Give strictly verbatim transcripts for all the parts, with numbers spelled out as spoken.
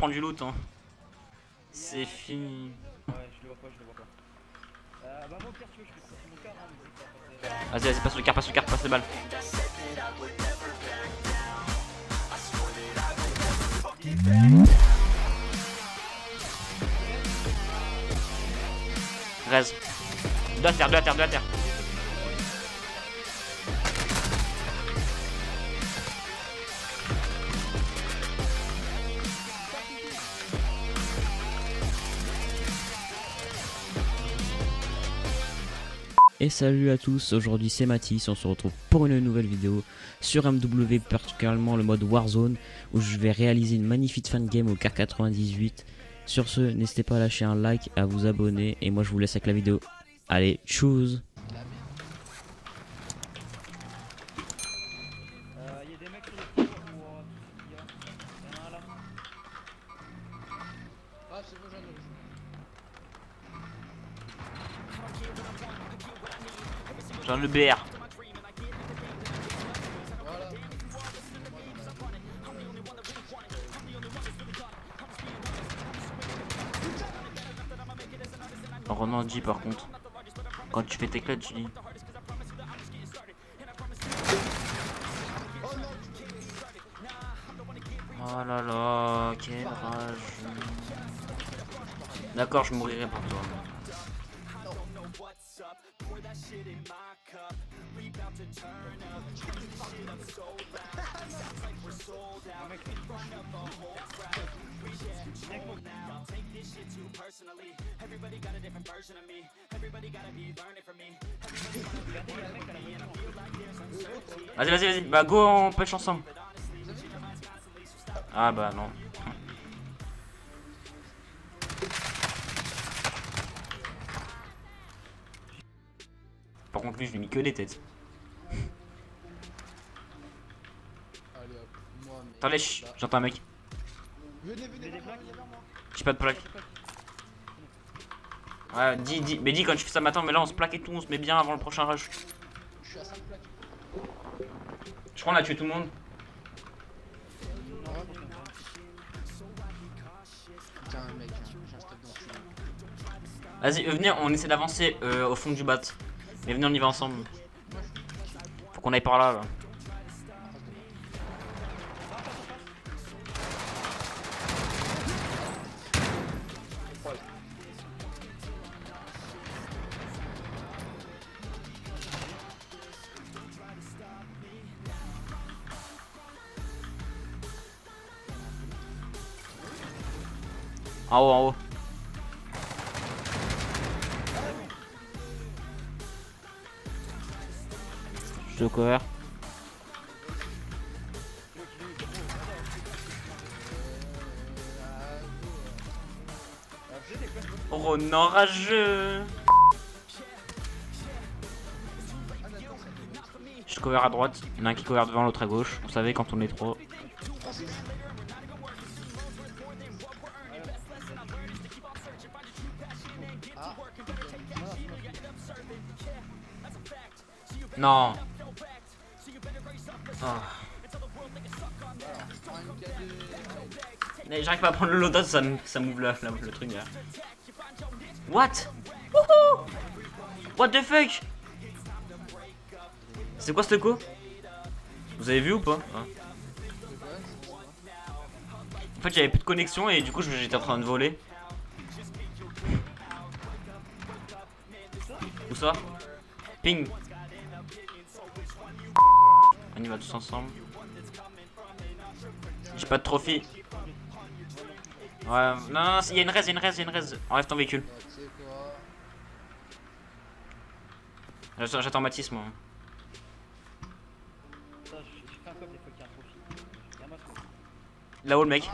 prend du loot hein. C'est fini. Ouais, je le vois pas, je le vois pas. Euh, bah, moi, au pire, tu veux, je peux te passer mon car, hein, mais c'est pas passer. Vas-y, vas-y, passe le car, passe le car, passe les balles. Rez. Deux à terre, deux à terre, deux à terre. Et salut à tous, aujourd'hui c'est Mathis, on se retrouve pour une nouvelle vidéo sur M W, particulièrement le mode Warzone, où je vais réaliser une magnifique fan game au car quatre-vingt-dix-huit. Sur ce, n'hésitez pas à lâcher un like, à vous abonner, et moi je vous laisse avec la vidéo. Allez, choose. Euh, y'a des mecs sur les tours ou euh, il y a. Il y en a un là. Ah, c'est bon, j'en ai. J'ai le B R. Voilà. Renan dit par contre. Quand tu fais tes clés, tu dis. Oh là là, quelle rage. D'accord, je mourirai pour toi. Vas-y, vas-y, vas-y, bah go, on pêche ensemble. Ah bah non. Par contre lui je lui ai mis que des têtes. Allez hop, moi, mais. Attends, lèche, j'entends un mec. Venez, venez, venez, venez vers moi. J'ai pas de plaque. Ouais, dis, dis, mais dis quand tu fais ça matin, mais là on se plaque et tout, on se met bien avant le prochain rush. Je suis à cinq plaques. Je crois qu'on a tué tout le monde. Putain, mec, j'ai un stop dans le. Vas-y, euh, venez, on essaie d'avancer euh, au fond du bat. Mais venez, on y va ensemble. Faut qu'on aille par là, là. En haut, en haut. Je te cover. Oh non, rageux. Je cover à droite, il y en a un qui cover devant, l'autre à gauche. Vous savez quand on est trop. Non. Oh. J'arrive pas à prendre le loadout, ça, ça m'ouvre le, le truc là. What? Wouhou! What the fuck? C'est quoi ce coup? Vous avez vu ou pas hein? En fait j'avais plus de connexion et du coup j'étais en train de voler. Où ça? Ping. On y va tous ensemble. J'ai pas de trophée. Ouais, non, non, il y a une raise, il y a une raise, il y a une raise. Enlève ton véhicule. J'attends Mathis, moi. Là-haut, le mec.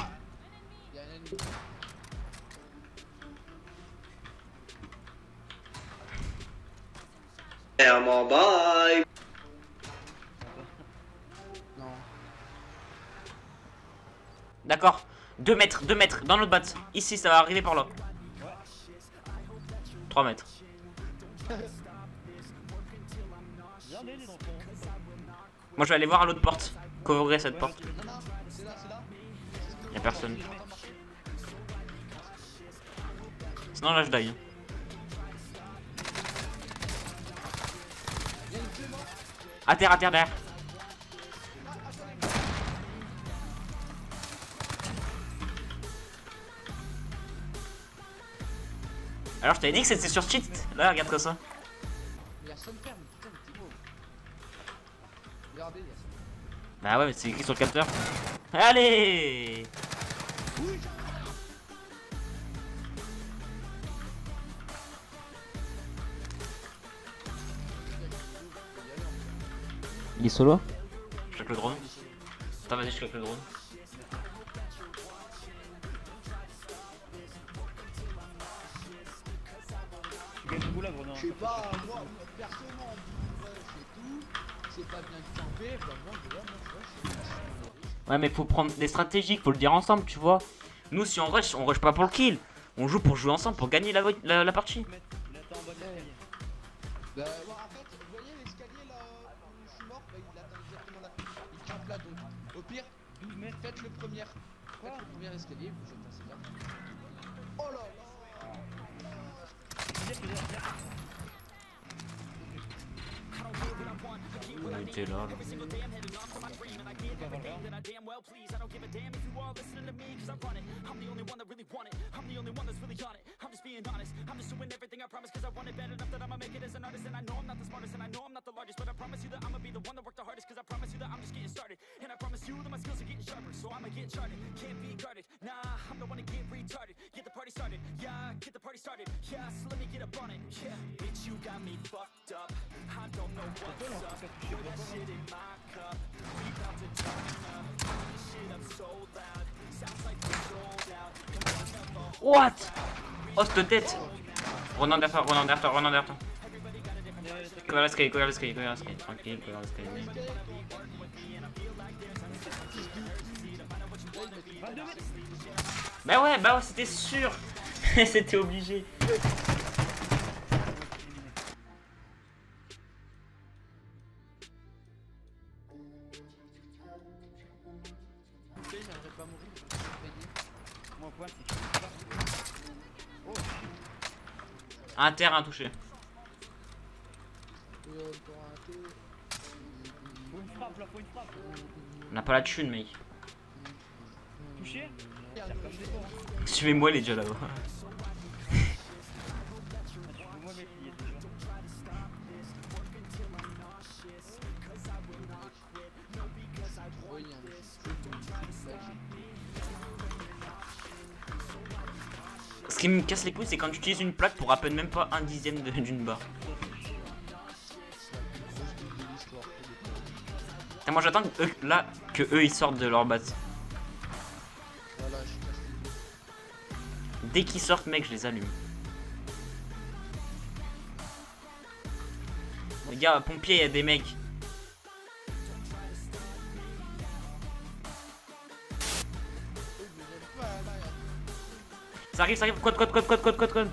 Bye. D'accord. deux mètres, deux mètres, dans notre batte. Ici, ça va arriver par là. trois mètres. Moi, je vais aller voir à l'autre porte. Couvrir cette porte. Y'a personne. Sinon là je die. À terre, à terre, derrière. Alors je t'avais dit que c'était sur cheat. Là regarde ça. Il y a son père, mais putain, mais t'es beau. Regardez, il y a son père. Bah ouais, mais c'est écrit sur le capteur. Allez. Il est solo. Je claque le drone. Attends, vas-y, je claque le drone. Tu gagnes beaucoup là, Bruno. Je sais pas, moi, personnellement, ouais, c'est tout. C'est pas bien de camper, vraiment, tu vois, moi, tu vois, je sais pas. Ouais, mais faut prendre des stratégies, faut le dire ensemble, tu vois. Nous, si on rush, on rush pas pour le kill. On joue pour jouer ensemble, pour gagner la, la, la partie. Il attend en bas de l'escalier. Bah, ouais, en fait, vous voyez l'escalier là où je suis mort, bah, il attend exactement là. Il campe là, donc au pire, douze mètres. faites le premier. Faites le premier escalier, vous êtes passé là. Oh là là. On était là, là. What? Oh, cette tête! Renan derrière toi, Renan derrière toi, Renan derrière toi. Couvert l'escalier, couvert l'escalier, couvert l'escalier. Tranquille, couvert l'escalier. Bah ouais, bah ouais, c'était sûr! C'était obligé. J'aimerais pas mourir, je vais payer. Moi, point, c'est que je sais pas. Oh, Un terre, un touché. Euh, pour un peu. faut une frappe là, faut une frappe. On n'a pas la thune, mec. Touché. Suivez-moi, il est déjà là-bas. Ah, tu peux moi m'appuyer déjà. Oui, il y a un mec. Ce qui me casse les couilles, c'est quand tu utilises une plaque pour à peine même pas un dixième de- d'une barre. Et moi j'attends que eux, là que eux ils sortent de leur base. Voilà, je suis cassé. Dès qu'ils sortent, mec, je les allume. Les gars, pompiers, il y a des mecs. Ça arrive, ça arrive, code, code, code, code, code, code, code.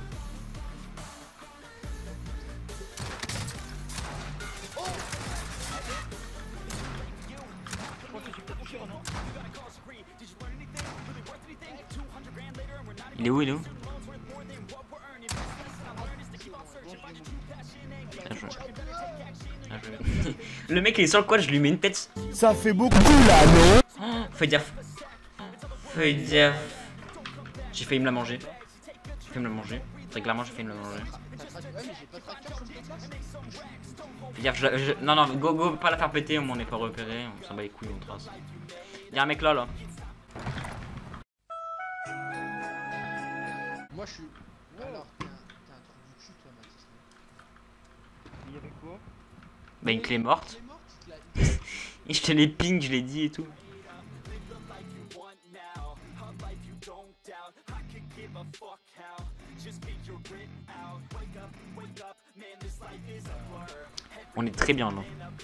Il est où, il est où? Bien joué. Bien joué. Le mec il est sur le quad, je lui mets une tête. Ça fait beaucoup là, non? Oh, fais gaffe. Fais gaffe. J'ai failli me la manger. J'ai failli me la manger. Très clairement, j'ai failli me la manger. Fais gaffe, je, je, non, non, go, go, pas la faire péter, on n'est pas repéré. On s'en bat les couilles, on trace. Y'a un mec là, là. Moi je suis. Alors, t'es un, t'es un trou du cul, toi, Mathis. Il y avait quoi? Bah, une clé morte. Il est mort, il te l'a- Et je te les ping, je l'ai dit et tout. On est très bien là. Non,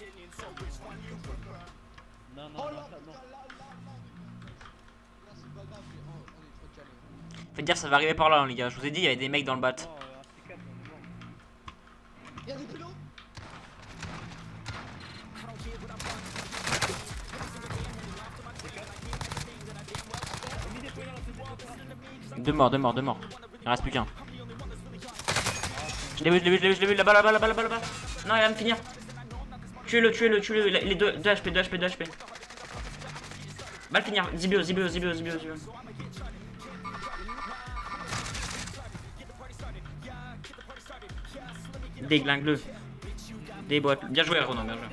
non, non, ça, non. Faites dire, ça va arriver par là, hein, les gars. Je vous ai dit, il y avait des mecs dans le bat. Non, euh, un C quatre, on est bon. Il y a des pélos. Deux morts, deux morts, deux morts. Il en reste plus qu'un. Je l'ai vu, je l'ai vu, je l'ai vu, je l'ai vu, là-bas, là-bas, là-bas, là-bas, là-bas. Non, il va me finir. Tuez-le, tuez-le, tuez-le, les deux, deux H P, deux H P, deux H P. Va le finir, Zibio, Zibio, Zibio, Zibio, Zibio. Déglingue-le. Déboîte. Bien joué, Renaud, bien joué.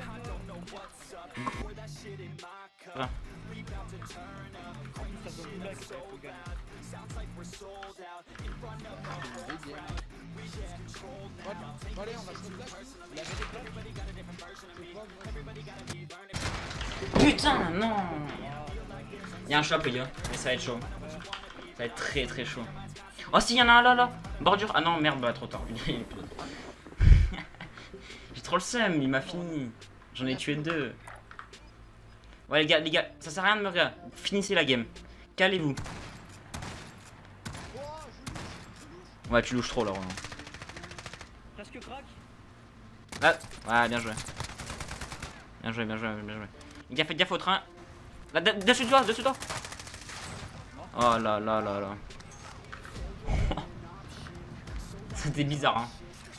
Voilà. Bon, allez, on va se replacer. Il avait des plaques. Putain, non. Il y a un shop, les gars, mais ça va être chaud. Ça va être très très chaud. Oh, si, il y en a un là, là. Bordure. Ah non, merde, bah trop tard. J'ai trop le seum, il m'a fini. J'en ai tué deux. Ouais, les gars, les gars, ça sert à rien de me regarder. Finissez la game. Calez-vous. Ouais, tu louches trop là, Roland. Presque crack. Là, ouais, bien joué. Bien joué, bien joué, bien joué. Les gars, faites gaffe au train. Là, de dessus de toi, dessus de toi. Oh là là là là. C'était bizarre, hein.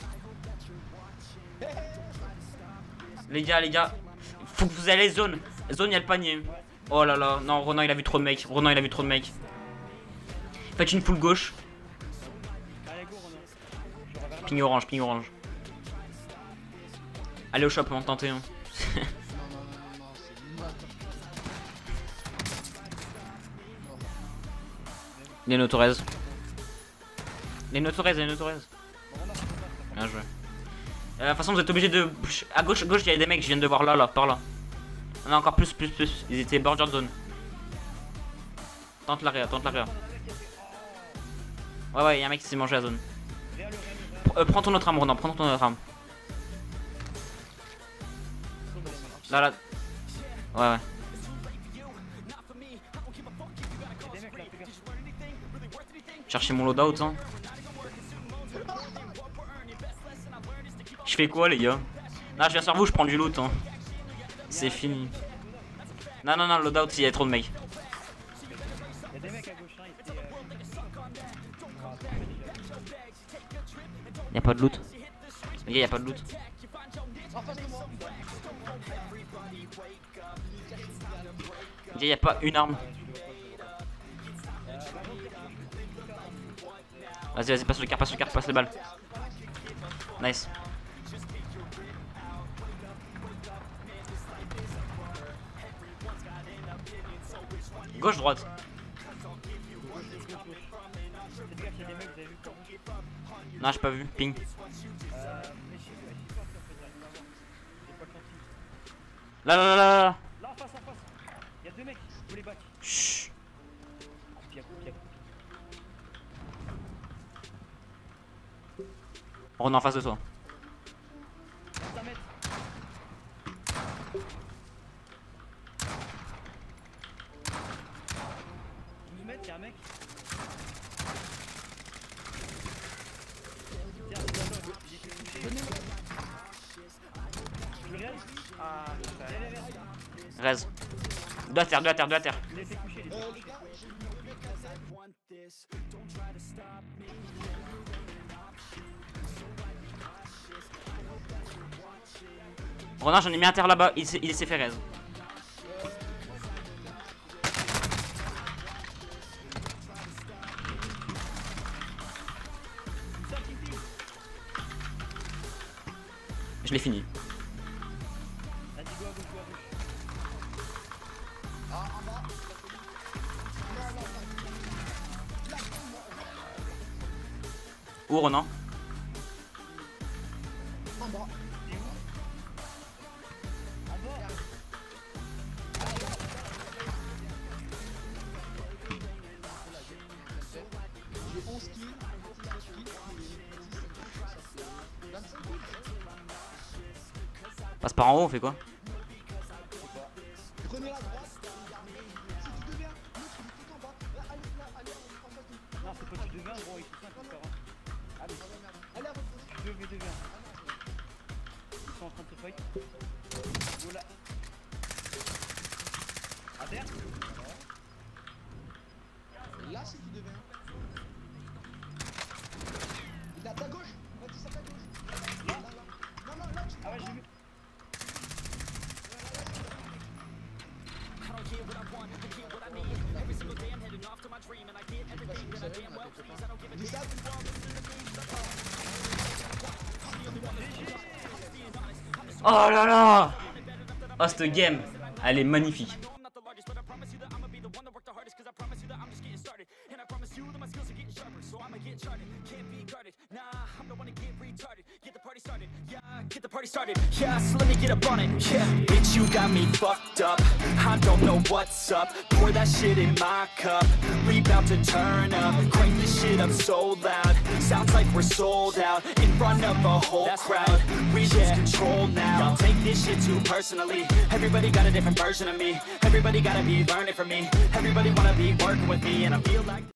Les gars, les gars, faut que vous allez zone. Zone, il y a le panier. Oh là là, non, Ronan il a vu trop de mecs. Ronan il a vu trop de mecs. Faites une full gauche. Allez, go, Renaud. Je reverrai. Ping orange, ping orange. Allez au shop, on va tenter. Hein. Non, non, non, non, non, c'est moite. Les Notorez. Les Notorez, les Notorez. Bien joué. Euh, de toute façon, vous êtes obligé de. À gauche, gauche, il y a des mecs, je viens de voir là, là, par là. On a encore plus, plus, plus. Ils étaient border zone. Tente l'arrière, tente l'arrière. Ouais, ouais, il y a un mec qui s'est mangé la zone. P euh, prends ton autre arme, Ronan, prends ton autre arme. Là, là. Ouais, ouais. Chercher mon loadout, hein. Je fais quoi, les gars? Non, je viens sur vous, je prends du loot, hein. C'est fini. Non, non, non, le loadout, il y a trop de mecs. Il y a des mecs à gauche, hein, ils étaient. Y'a pas de loot. Les gars, y'a pas de loot. En face de moi. Les gars, y'a pas une arme. Vas-y, vas-y, passe le car, passe le car, passe les balles. Nice. Gauche, droite. Faites gaffe, il y a des mecs, vous avez vu quoi? Non, j'ai pas vu. Ping. Euh, mais je sais pas, je sais pas ce que ça va avoir. J'ai pas le senti. Là, là, là, là, là. Là, en face, en face. Il y a deux mecs, vous les back. Chut. Coupi, à coupi, à coupi. On est en face de toi. cent mètres. douze mètres, il y a un mec. Tiens, c'est dans l'autre, il était touché. Je le réalise. Ah, viens, viens, viens. Rez. Deux à terre, deux à terre, deux à terre. Il a été couché, il était Euh, couché. les gars, j'ai vu le mec à tête. Ronan, j'en ai mis un terre là-bas. Il s'est il s'est fait Rez. Je l'ai fini. Vas-y, go à gauche, go à gauche. Ah, en bas. Non, non, non. Où, Ronan? En bas. J'ai onze kills, dix-sept kills, vingt-cinq kills. Passe par en haut, on fait quoi? Prenez la droite, regardez. Si tu deviens, l'autre il est tout en bas. Là, allez, là, allez, en face de nous. Non, c'est pas tu deviens, gros, ils sont cinq encore. Hein. Allez, allez à votre position. deux v deux v un. Ils sont en train de se fight. Go là. À terre. Là, si tu deviens. Il est à ta gauche. Vas-y, c'est à ta gauche. Dis ça, Oh là là. Oh, cette game, elle est magnifique. Get the party started, yeah, so let me get up on it, yeah. Bitch, you got me fucked up, I don't know what's up. Pour that shit in my cup, we bout to turn up. Crank this shit up so loud, sounds like we're sold out. In front of a whole That's crowd, right. we yeah. lose control now. Y'all take this shit too personally, everybody got a different version of me. Everybody gotta be learning from me, everybody wanna be working with me. And I feel like